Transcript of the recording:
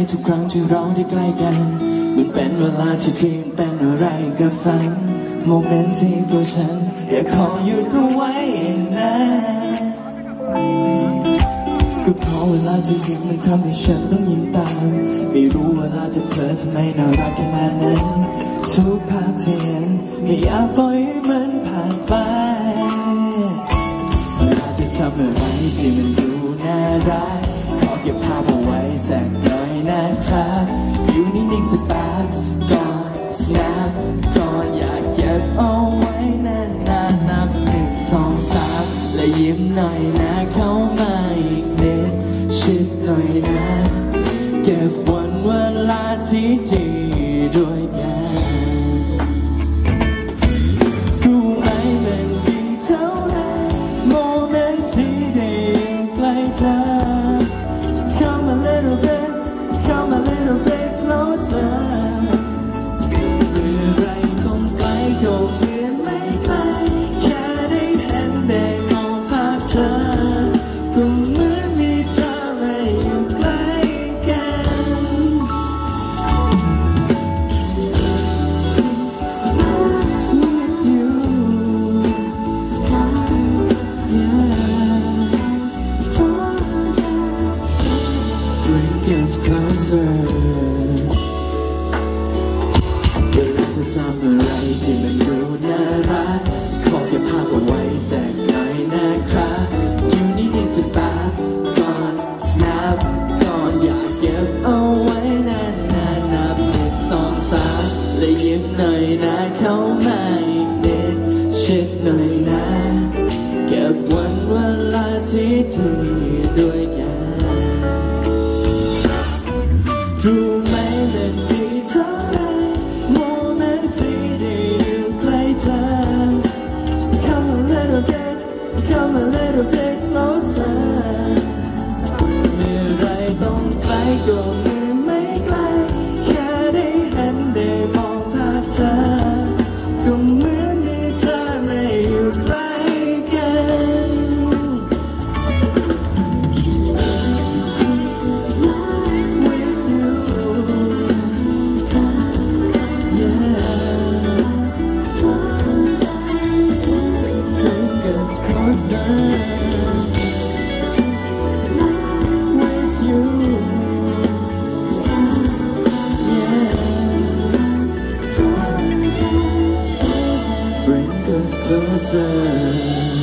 ทุกครั้งที่เราได้ใกล้กันมันเป็นเวลาที่ดีเป็นอะไรกับฝันโมเมนต์ที่ตัวฉันอยากขอหยุดเอาไว้นะก็เพราะเวลาที่ยิ้มมันทำให้ฉันต้องยิ้มตามไม่รู้เวลาจะเผลอทำไมน่ารักขนาดนั้นทุกภาพที่เห็นไม่อยากปล่อยมันผ่านไปเวลาจะทำอะไรที่มันดูน่ารักขอเก็บภาพเอาไว้สักหน่อยนะครับอยู่นิ่งๆสักแป๊บก่อน snap ก่อนอยากเก็บเอาไว้นานๆนับ1 2 3และยิ้มหน่อยนะเข้ามาอีกนิดชิดหน่อยนะเก็บวันเวลาที่ดีด้วยกันรู้ไหมมันดีเท่าไรโมเมนต์ที่ได้อยู่ใกล้เธอ Come a little bit Come a little bit closer เมื่อไรคงไกลก็เหมือนไม่ไกลแค่ได้เห็นได้มองภาพเธอก็เหมือนมีเธอและอยู่ใกล้กัน With you Bring us closer เวลาจะทำอะไรที่มันดูน่ารักขอเก็บภาพเอาไว้สักหน่อยนะครับอยู่นิ่งๆสักแป๊บก่อน snap ก่อนอยากเก็บเอาไว้นานๆนับ1 2 3และยิ้มหน่อยนะเข้ามาอีกนิดชิดหน่อยนะเก็บวันเวลาที่ดีด้วยกันรู้ไหมมันดีเท่าไรโมเมนต์ที่ได้อยู่ใกล้เธอ Come a little bit Come a little bit closer เมื่อไรต้องไกลก็เหมือนไม่ไกลแค่ได้เห็นได้มองภาพเธอก็เหมือนมีเธอไม่อยู่ใกล้กันBring us closer